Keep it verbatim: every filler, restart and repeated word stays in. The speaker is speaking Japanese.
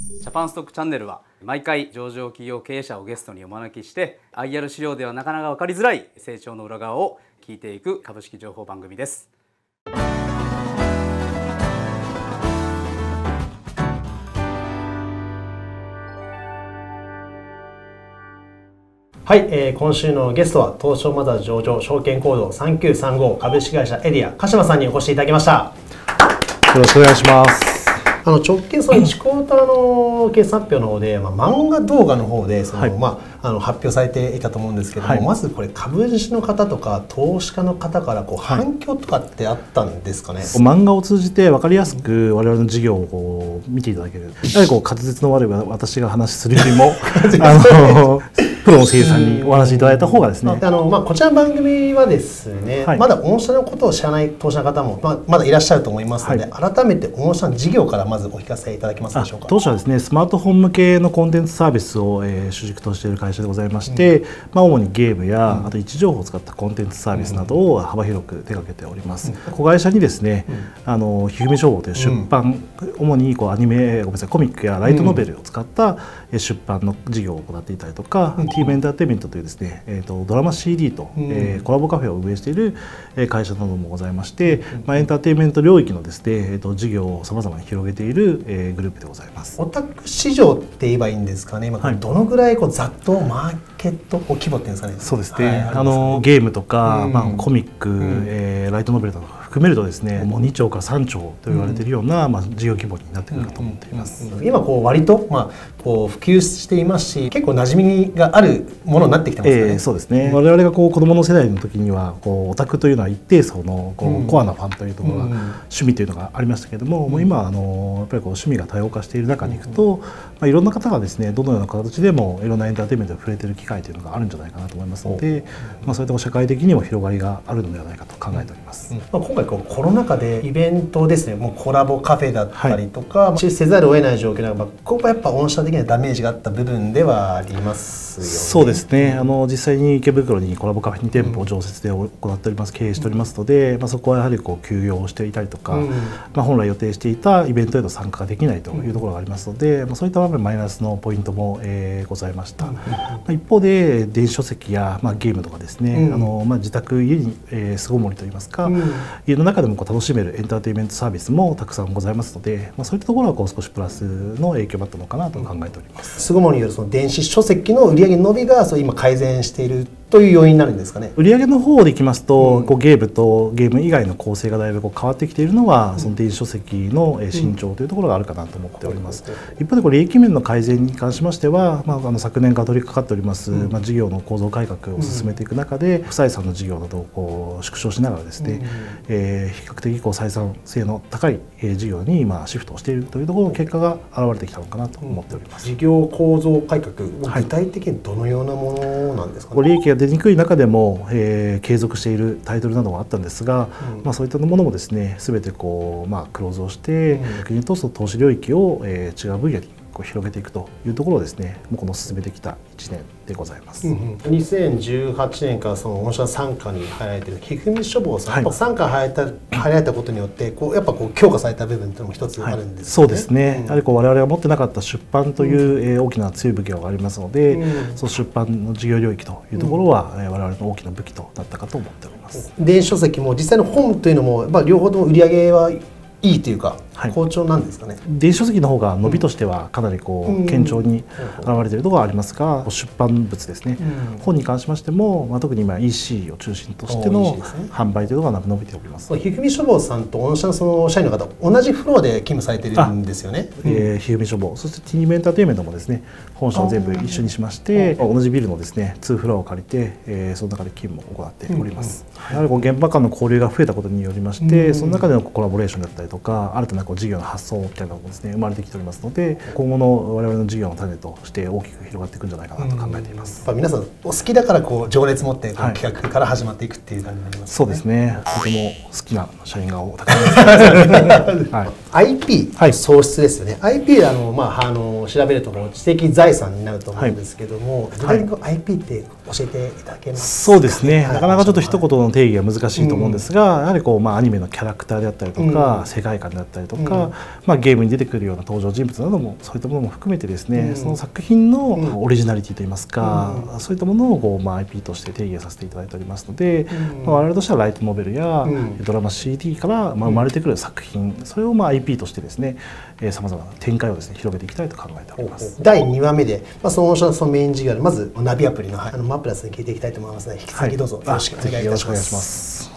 ジャパンストックチャンネルは毎回上場企業経営者をゲストにお招きして アイアール 資料ではなかなか分かりづらい成長の裏側を聞いていく株式情報番組です。 はい、えー、今週のゲストは東証マザーズ上場証券コードさんきゅうさんご株式会社エディア鹿島さんにお越しいただきました。 よろしくお願いします。 あの直近そのいちクォーターの決算発表の方で、まあ、漫画動画の方でその、はい、まあ、あの発表されていたと思うんですけども、はい、まずこれ株主の方とか投資家の方からこう反響とかってあったんですかね。はい、 漫画を通じて分かりやすく我々の事業をこう見ていただける、やはりこう滑舌の悪い私が話するよりもあのプロの声優さんにお話しいただいた方がですね、 あの、まあ、こちらの番組はですね、はい、まだ御社のことを知らない投資家の方も、まあ、まだいらっしゃると思いますので、はい、改めて御社の事業からまずお聞かせいただけますでしょうか。 当社はですね、スマートフォン向けのコンテンツサービスを、えー、主軸としている会社でございまして、うん、まあ、主にゲームや、うん、あと位置情報を使ったコンテンツサービスなどを幅広く手掛けております。うん、子会社にですね、うん、あのひふみ書房という出版、うん、主にこうアニメ、ごめんなさい、コミックやライトノベルを使った出版の事業を行っていたりとか、うん、ティームエンターテインメントというですね、えー、とドラマ シーディー と、うん、えー、コラボカフェを運営している会社などもございまして、うん、まあ、エンターテインメント領域のですね、えー、と事業をさまざまに広げている、えー、グループでございます。 オタク市場って言えばいいんですかね。今どのぐらいこうざっとマーケット規模っていうんですかね。 そうですね。はい、あのゲームとか、うん、まあ、コミック、うん、えー、ライトノベルとか含めるとですね、もうにちょうからさんちょうと言われているような、うん、まあ、事業規模になってくるかと思っています。 今こう割と、まあ、こう普及していますし、結構馴染みがあるものになってきてますよね。 えー、そうですね。我々がこう子どもの世代の時にはこうオタクというのは一定層のこう、うん、コアなファンというところが、うん、趣味というのがありましたけれども、うん、もう今あのやっぱりこう趣味が多様化している中に行くと、うん、まあ、いろんな方がですね、どのような形でもいろんなエンターテインメントに触れている機会というのがあるんじゃないかなと思いますので、まあ、そういった社会的にも広がりがあるのではないかと考えております。うん、 まあ、今回こうコロナ禍でイベントですね、もうコラボカフェだったりとか、はい、中止せざるを得ない状況なので、ここはやっぱ御社的にはダメージがあった部分ではありますよね。 そうですね。あの実際に池袋にコラボカフェに店舗を常設で行っております、経営しておりますので、まあ、そこはやはりこう休業をしていたりとか、うん、まあ、本来予定していたイベントへの参加ができないというところがありますので、うん、まあ、そういった場面マイナスのポイントも、えー、ございました。うん、まあ、一方で電子書籍や、まあ、ゲームとかですね、うん、あのまあ、自宅家に、えー、巣ごもりといいますか、うん、家の中でもこう楽しめるエンターテインメントサービスもたくさんございますので、まあ、そういったところはこう少しプラスの影響だったのかなと考えております。 巣ごもりによるその電子書籍の売上伸びがそう今改善しているという要因になるんですかね。 売上の方でいきますと、うん、こうゲームとゲーム以外の構成がだいぶこう変わってきているのは、うん、その電子書籍の伸長というところがあるかなと思っております。うん、一方でこれ利益面の改善に関しましては、まあ、あの昨年から取り掛かっております、うん、まあ、事業の構造改革を進めていく中で、うん、不採算の事業などをこう縮小しながらですね、うん、えー、比較的こう採算性の高い事業に今シフトをしているというところの結果が現れてきたのかなと思っております。 うん、事業構造改革、具体的にどのようなものなんですかね。 利益が出にくい中でも、えー、継続しているタイトルなどがあったんですが、うん、まあ、そういったものもですね、全てこう、まあ、クローズをして、うん、逆に言うとその投資領域を、えー、違う分野にこう広げていくというところをですね、もうこの進めてきたいちねんでございます。 うんうん、にせんじゅうはちねんからその御社傘下に入られているひふみ書房さん、はい、傘下に入られた入られたことによってこうやっぱこう強化された部分というのも一つあるんですよね。 はい、そうですね。うん、やはりこう我々が持ってなかった出版という、うん、えー、大きな強い武器がありますので、うん、その出版の事業領域というところは、うん、我々の大きな武器となったかと思っております。 電子書籍も実際の本というのも、まあ、両方とも売り上げはいいというか、はい、好調なんですかね。 電子書籍の方が伸びとしてはかなりこう、うん、堅調に現れているところがありますが、うん、出版物ですね、うん、本に関しましても、まあ、特に今 イーシー を中心としての販売というのが伸びております。 ひふみ書房さんと御社のその社員の方同じフロアで勤務されているんですよね。 ひふみ書房、そしてティームエンターテインメントもですね、本社を全部一緒にしまして同じビルのですねにフロアを借りて、えー、その中で勤務を行っております。うんうん、やはりこう現場間の交流が増えたことによりまして、うん、その中でのコラボレーションだったりとか、新たなこう事業の発想みたいなのもですね生まれてきておりますので、今後の我々の事業の種として大きく広がっていくんじゃないかなと考えています。 うん、やっぱ皆さんお好きだからこう情熱持ってこう企画から始まっていくっていう感じになりますね。 そうですね。とても好きな社員がたくさんいます。 はい、アイピー 創出ですよね。はい、アイピー あのまああの調べると知的財産になると思うんですけども、具体的に アイピー って教えていただけますか。 そうですね。はい、なかなかちょっと一言の定義が難しいと思うんですが、うん、やはりこうまあアニメのキャラクターであったりとか、うん、世界観であったりととか、うん、まあ、ゲームに出てくるような登場人物などもそういったものも含めてですね、うん、その作品のオリジナリティといいますか、うん、そういったものをこう、まあ、アイピー として定義させていただいておりますので、うん、まあ、我々としてはライトノベルや、うん、ドラマ シーディー から、まあ、生まれてくる作品、それをまあ アイピー としてですねさまざまな展開をですね広げていきたいと考えております。 だいにわめで、まあ、そのそのメイン事業でまずナビアプリのあのマプラスに聞いていきたいと思いますので、引き続きどうぞよろしくお願いいたします。